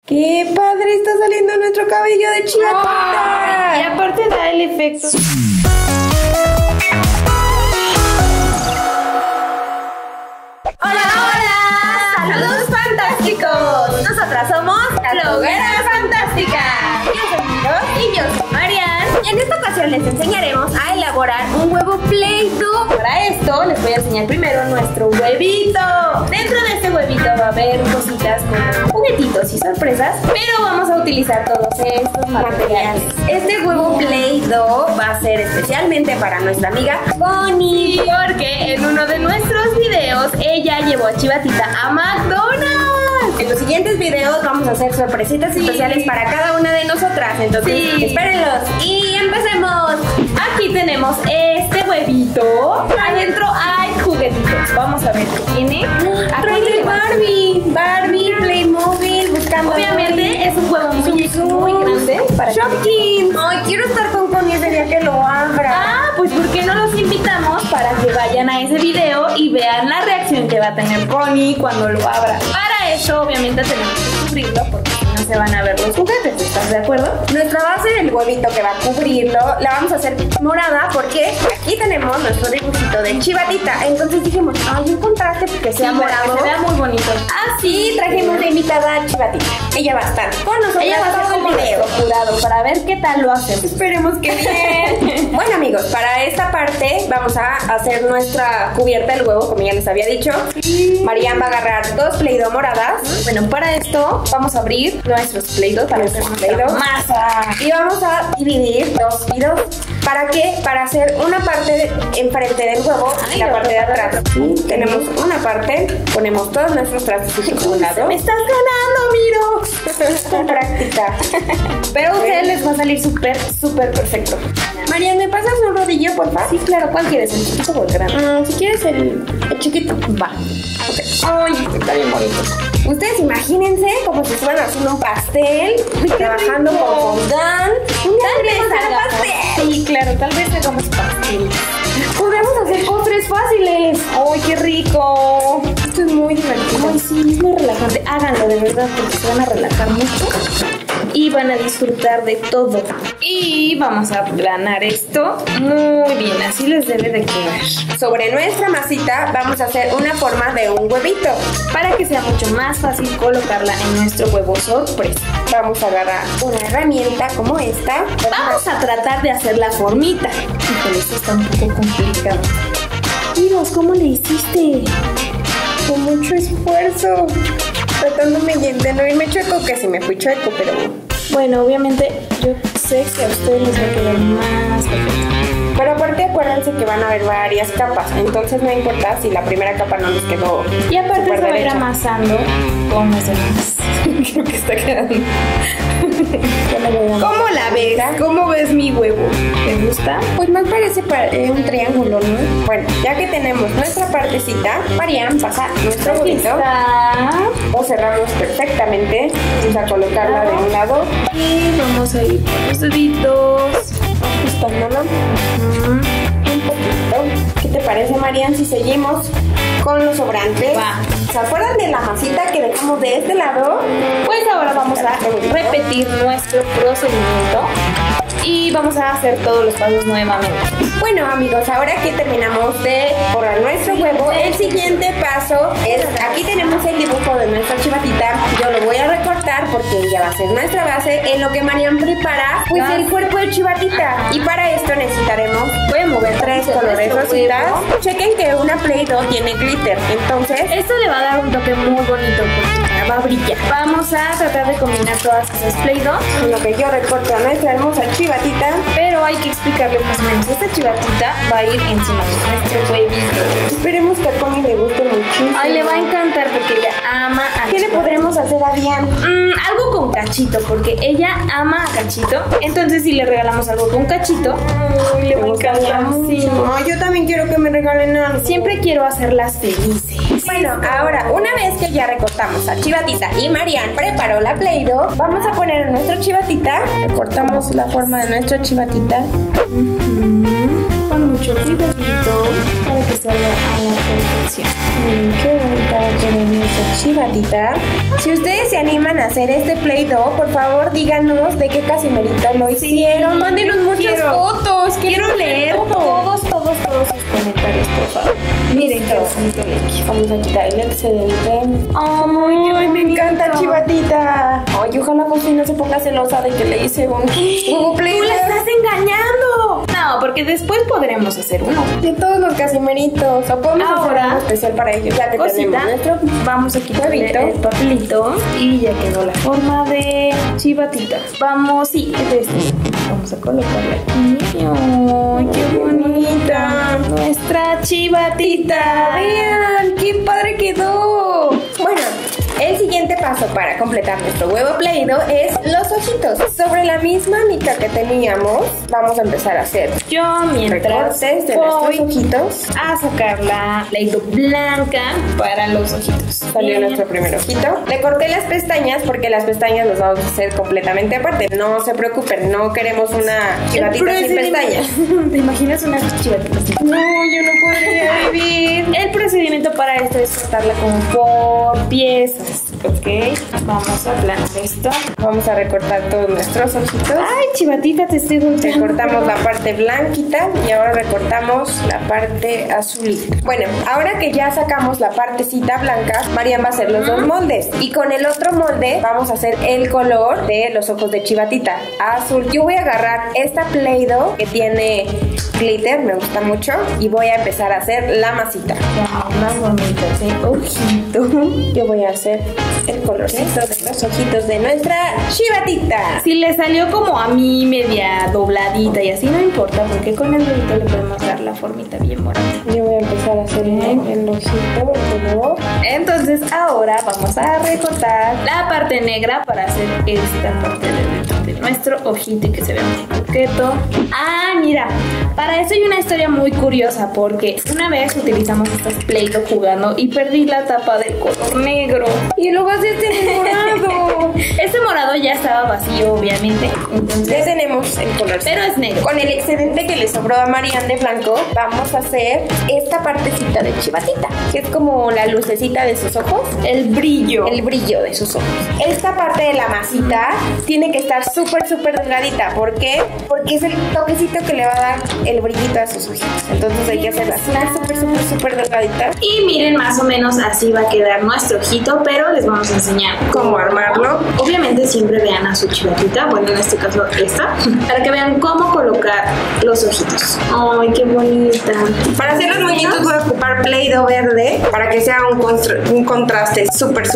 ¡Qué padre está saliendo nuestro cabello de chivatita! Y aparte da el efecto. ¡Hola, hola! ¡Saludos fantásticos! Nosotras somos Blogueras Fantásticas. Yo soy Miro y yo soy Marian. En esta ocasión les enseñaremos a elaborar un huevo Play-Doh. Para esto les voy a enseñar primero nuestro huevito. Dentro de este huevito va a haber cositas como juguetitos y sorpresas, pero vamos a utilizar todos estos materiales. Este huevo Play-Doh va a ser especialmente para nuestra amiga Bonnie, porque en uno de nuestros videos ella llevó a Chivatita a McDonald's. En los siguientes videos vamos a hacer sorpresitas especiales para cada una de nosotras, entonces espérenlos y empecemos. Aquí tenemos este huevito. Adentro hay juguetitos. Vamos a ver qué tiene. Trae Barbie, Playmobil, buscando. Obviamente es un huevo muy grande para Shopkins. Ay, quiero estar con Connie ese día que lo abra. Pues ¿por qué no los invitamos para que vayan a ese video y vean la reacción que va a tener Connie cuando lo abra? Para eso obviamente tenemos que cubrirlo porque si no se van a ver los juguetes, ¿estás de acuerdo? Nuestra base del huevito que va a cubrirlo la vamos a hacer morada porque aquí tenemos nuestro dibujito de Chivatita. Entonces dijimos, ay, un contraste que sea morado. Para que se vea muy bonito. Así trajimos de invitada a Chivatita. Ella va a estar con nosotros. Ella va a ser como nuestro jurado para ver qué tal lo hacemos. Esperemos que bien. Bueno, amigos, para esta parte vamos a hacer nuestra cubierta del huevo, como ya les había dicho. Marian va a agarrar 2 Play-Doh moradas. Bueno, para esto vamos a abrir nuestros Play-Doh para hacer Play-Doh masa. Y vamos a dividir 2 y 2. ¿Para qué? Para hacer una parte enfrente del huevo y la parte de atrás. Tenemos una parte, ponemos todos nuestros trastes a un lado. ¡Me estás ganando, Miro! Con práctica. Pero a ustedes les va a salir súper perfecto. Marian, ¿me pasas un rodillo, por favor? Sí, claro. ¿Cuál quieres? ¿El chiquito o el grande? Si quieres el chiquito. Va. Okay. Ay, está bien bonito. Ustedes imagínense como si estuvieran haciendo un pastel, trabajando con fondant. Tal vez hagamos pastel. Sí, claro, tal vez hagamos pastel. Podemos hacer postres fáciles. ¡Ay, qué rico! Esto es muy divertido. Ay, sí, es muy relajante. Háganlo de verdad porque se van a relajar mucho y van a disfrutar de todo. Y vamos a aplanar esto muy bien, así les debe de quedar. Sobre nuestra masita vamos a hacer una forma de un huevito para que sea mucho más fácil colocarla en nuestro huevo sorpresa. Vamos a agarrar una herramienta como esta. Vamos a tratar de hacer la formita. Híjole, esto está un poco complicado. Miros, ¿cómo le hiciste? Con mucho esfuerzo, tratándome de no irme chueco, que sí me fui chueco, pero... Bueno, obviamente yo sé que a ustedes les va a quedar más perfecto. Pero aparte acuérdense que van a haber varias capas, entonces no importa si la primera capa no les quedó. Y aparte se va a ir amasando con los demás. Creo que está quedando. ¿Cómo la ves? ¿Cómo ves mi huevo? ¿Te gusta? Pues más parece un triángulo, ¿no? Bueno, ya que tenemos nuestra partecita, Marian pasa nuestro huevito. O cerramos perfectamente. Vamos a colocarla de un lado. Y vamos a ir con los deditos. Ajustándolo. Un poquito. ¿Qué te parece, Marian, si seguimos con los sobrantes? Va. ¿Se acuerdan de la masita que dejamos de este lado? Pues ahora vamos a repetir nuestro procedimiento y vamos a hacer todos los pasos nuevamente. Bueno, amigos, ahora que terminamos de forrar nuestro huevo, el siguiente paso es, aquí tenemos el dibujo de nuestra Chivatita. Yo lo voy a recortar porque ella va a ser nuestra base en lo que Marian prepara, pues el cuerpo de Chivatita. Y para esto necesitaremos, voy a mover 3 colores rositas. Chequen que una Play-Doh tiene glitter, entonces esto le va a dar un toque muy bonito porque va a brillar. Vamos a tratar de combinar todas esas Play-Doh con lo que yo recorto a nuestra hermosa Chivatita. Pero hay que explicarle más o menos. Esta Chivatita va a ir encima de nuestro huevito. Esperemos que a Connie le guste muchísimo. Ay, le va a encantar porque ella ama a ¿Qué le podremos hacer a Dian? Algo con Cachito, porque ella ama a Cachito. Entonces si le regalamos algo con Cachito, le va a encantar. Sí. No, yo también quiero que me regalen algo. Siempre quiero hacerlas felices. Bueno, ahora, una vez que ya recortamos a Chivatita y Marian preparó la Play-Doh, vamos a poner en nuestra Chivatita. Recortamos la forma de nuestra Chivatita. Con mucho cuidadito para que salga a la perfección. Qué bonita. tenemos a Chivatita. Si ustedes se animan a hacer este Play-Doh, por favor díganos de qué casimerito lo hicieron. Mándenos muchas fotos. Quiero leer todos sus comentarios, por favor. Miren qué bonito le quedó. Vamos a quitar el excedente. Ay, me encanta Chivatita. Ay, ojalá José no se ponga celosa de que le hice un ¡Tú la estás engañando! No, porque después podremos hacer uno. de todos los casimeritos. O podemos hacer algo especial para ellos. Ya que tenemos nuestro. Vamos a quitarle el papelito y ya quedó la forma de Chivatita. Vamos, sí, es este. Vamos a colocarle aquí. ¡Ay, qué bonita! Nuestra Chivatita. Vean, qué padre quedó. Bueno, el siguiente paso para completar nuestro huevo Play-Doh es los ojitos. Sobre la misma mica que teníamos, vamos a empezar a hacer Yo mientras recortes de voy nuestros ojitos. a sacar la Play-Doh blanca para los ojitos. Salió nuestro primer ojito. Le corté las pestañas porque las pestañas las vamos a hacer completamente aparte. No se preocupen, no queremos una chivatita sin pestañas. ¿Te imaginas una chivatita así? No, yo no podría vivir. El procedimiento para esto es cortarla como por piezas, ¿ok? Vamos a aplanar esto. Vamos a recortar todos nuestros ojitos. Ay, Chivatita, te estoy golpeando. Recortamos la parte blanquita y ahora recortamos la parte azulita. Bueno, ahora que ya sacamos la partecita blanca, Marian va a hacer los dos moldes. Y con el otro molde vamos a hacer el color de los ojos de Chivatita, azul. Yo voy a agarrar esta Play-Doh que tiene glitter, me gusta mucho, y voy a empezar a hacer la masita. Más bonito, ¿sí? Ojito. Yo voy a hacer el colorcito de los ojitos de nuestra Chivatita. Si le salió como a mí media dobladita y así no importa, porque con el dedito le podemos dar la formita bien bonita. Yo voy a empezar a hacer el ojito de nuevo. Entonces ahora vamos a recortar la parte negra para hacer esta parte de nuestro ojito y que se vea muy coqueto. Ah, mira, para eso hay una historia muy curiosa, porque una vez utilizamos estas Play-Doh jugando y perdí la tapa del color negro. Y luego hace este morado. Este morado ya estaba vacío, obviamente. Entonces Ya tenemos el color. pero es negro. Con el excedente que le sobró a Marian de blanco, vamos a hacer esta partecita de Chivatita, que es como la lucecita de sus ojos, El brillo. el brillo de sus ojos. Esta parte de la masita tiene que estar súper delgadita. ¿Por qué? Porque es el toquecito que le va a dar el brillito a sus ojitos. Entonces hay que hacerla súper delgadita. Y miren, más o menos así va a quedar nuestro ojito, pero les vamos a enseñar ¿Cómo armarlo? Obviamente siempre vean a su Chivatita, bueno, en este caso esta, para que vean cómo colocar los ojitos. ¡Ay, qué bonita! Para hacer los muñequitos voy a ocupar Play-Doh verde para que sea un contraste súper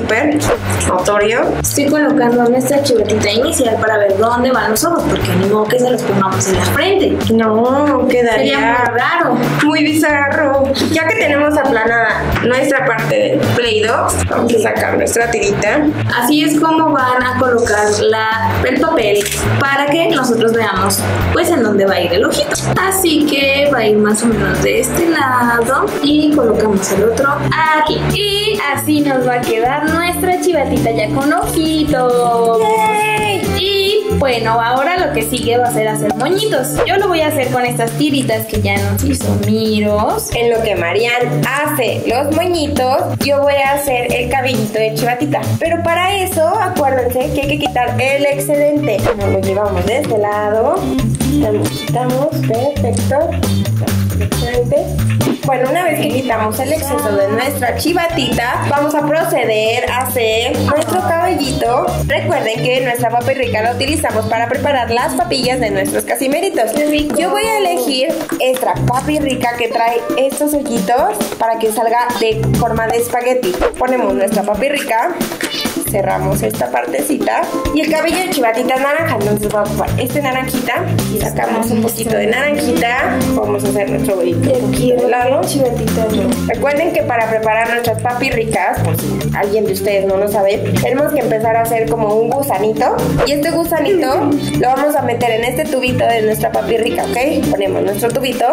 notorio. Estoy colocando nuestra Chivatita inicial para ver dónde van los ojos, porque ni modo que se los pongamos en la frente. No, Sería quedaría muy raro. muy bizarro. Ya que tenemos aplanada nuestra parte de Play-Doh, vamos a sacar nuestra tirita. Así es como van a colocar el papel para que nosotros veamos pues en dónde va a ir el ojito. Así que va a ir más o menos de este lado y colocamos el otro aquí. Y así nos va a quedar nuestra Chivatita ya con ojitos. ¡Yay! Y bueno, ahora lo que sigue va a ser hacer moñitos. Yo lo voy a hacer con estas tiritas que ya nos hizo Miros. En lo que Marian hace los moñitos, yo voy a hacer el cabellito de Chivatita. Pero para eso, acuérdense que hay que quitar el excedente. Nos lo llevamos de este lado. Lo quitamos, perfecto. El excedente. Bueno, una vez que quitamos el exceso de nuestra Chivatita, vamos a proceder a hacer nuestro cabellito. Recuerden que nuestra papirrica la utilizamos para preparar las papillas de nuestros casimeritos. Yo voy a elegir esta papirrica que trae estos hoyitos para que salga de forma de espagueti. Ponemos nuestra papirrica, cerramos esta partecita y el cabello de Chivatita es naranja, entonces voy a ocupar este naranjita y sacamos un poquito de naranjita. Vamos a hacer nuestro huevito de lado. Chivatita. Recuerden que para preparar nuestras papirricas, por si alguien de ustedes no lo sabe, tenemos que empezar a hacer como un gusanito, y este gusanito lo vamos a meter en este tubito de nuestra papirrica, ¿ok? Ponemos nuestro tubito.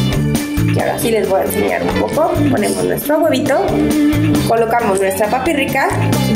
Y ahora sí les voy a enseñar un poco. Ponemos nuestro huevito, colocamos nuestra papirrica.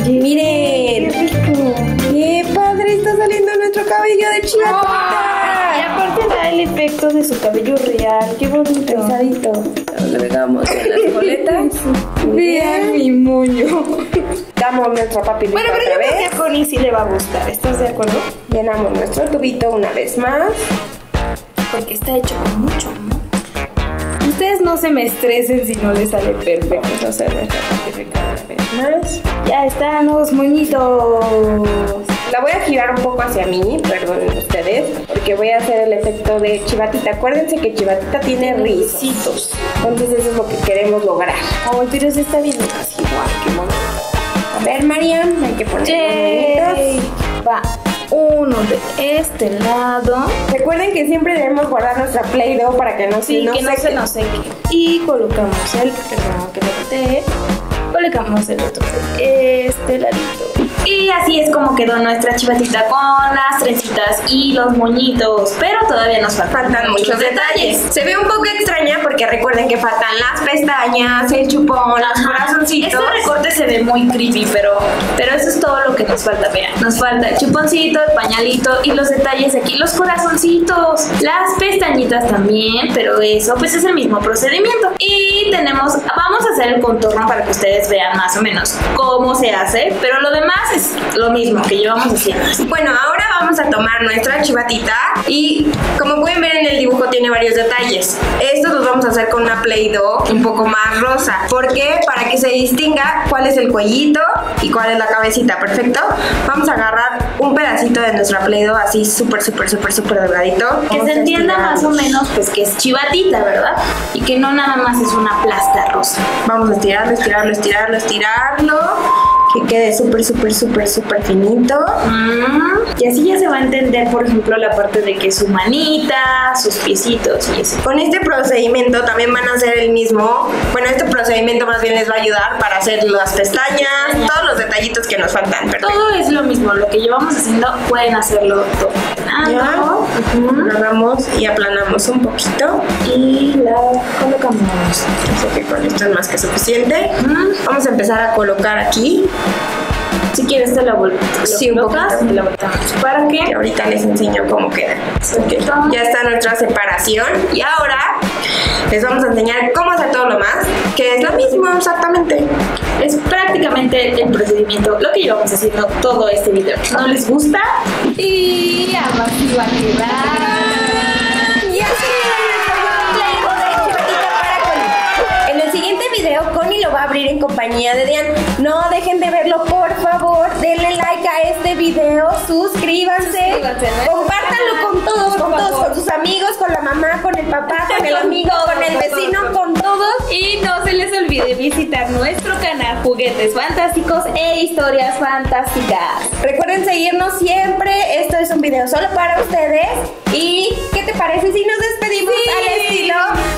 ¡Miren! ¡Qué padre está saliendo nuestro cabello de Chivatita! Y aparte da el el efecto de su cabello real. Qué bonito. Pesadito. Lo pegamos en las coletas. Vean mi moño. Damos nuestra papilita Bueno, pero otra yo vez. creo que a Connie sí le va a gustar. ¿Estás de acuerdo? Llenamos nuestro tubito una vez más. Porque está hecho con mucho amor. Ustedes no se me estresen si no les sale perfecto. Vamos a hacer nuestra papilita una vez más. Ya están los moñitos. La voy a girar un poco hacia mí, perdonen ustedes, porque voy a hacer el efecto de Chivatita. Acuérdense que Chivatita tiene risitos. Entonces eso es lo que queremos lograr. Ay, pero se está viendo casi igual. Qué bonito. A ver, Marian, hay que poner los Yay. monitos. Va uno de este lado. Recuerden que siempre debemos guardar nuestra Play-Doh para que no Sí, que no se nos seque. Y colocamos el, perdón, que lo boté. Colocamos el otro de este ladito. Y así es como quedó nuestra chivatita con las trencitas y los moñitos. Pero todavía nos Faltan muchos detalles. Se ve un poco extraña porque recuerden que faltan las pestañas, el chupón, los corazoncitos. Este recorte se ve muy creepy, pero eso es todo lo que nos falta. Vean, nos falta el chuponcito, el pañalito y los detalles aquí, los corazoncitos, las pestañitas también, pero eso pues es el mismo procedimiento. Y tenemos, vamos a hacer el contorno para que ustedes vean más o menos cómo se hace, pero lo demás es lo mismo que llevamos haciendo. Bueno, ahora vamos a tomar nuestra chivatita y como pueden ver en el dibujo tiene varios detalles. Estos los vamos a hacer con una Play-Doh un poco más rosa. ¿Por qué? Para que se distinga cuál es el cuellito y cuál es la cabecita. Perfecto. Vamos a agarrar un pedacito de nuestra Play-Doh así súper delgadito. Que Vamos se a entienda estirar. más o menos pues que es chivatita, ¿verdad? Y que no nada más es una plasta rosa. Vamos a estirarlo. Que quede súper finito. Y así ya se va a entender, por ejemplo, la parte de que su manita, sus piecitos y eso. Con este procedimiento también van a hacer el mismo. Bueno, este procedimiento más bien les va a ayudar para hacer las pestañas, todos los detallitos que nos faltan. Perfecto. Todo es lo mismo, lo que llevamos haciendo pueden hacerlo todo. Ya. Agarramos y aplanamos un poquito. Y la colocamos. Así que con esto es más que suficiente. Vamos a empezar a colocar aquí. Si quieres te la Sí, un colocas poquito. y la volteamos. ¿Para Que qué? ahorita les enseño cómo queda. Ok, ya está nuestra separación. Y ahora les vamos a enseñar cómo hacer todo lo más, que es lo mismo exactamente. Es prácticamente el procedimiento, lo que llevamos haciendo todo este video. ¿No les gusta? Y así va a quedar. Y así Play-Doh de Chivatita para Connie. En el siguiente video Connie lo va a abrir en compañía de Dian. No dejen de verlo, por favor. Denle like a este video, suscríbanse, compártanlo con todos, con sus amigos, con la mamá, con el papá, con el amigo, con el vecino, con todos. Y no se les olvide visitar nuestro canal Juguetes Fantásticos e Historias Fantásticas. Recuerden seguirnos siempre. Esto es un video solo para ustedes. ¿Y qué te parece si nos despedimos al estilo